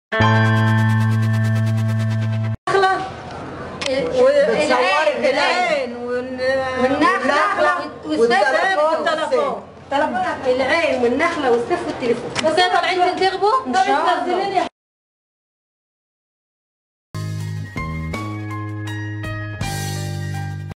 العين والنخله والتليفون. العين والنخله والسيف والتليفون. بس طالعين تنتخبوا؟ ان شاء الله.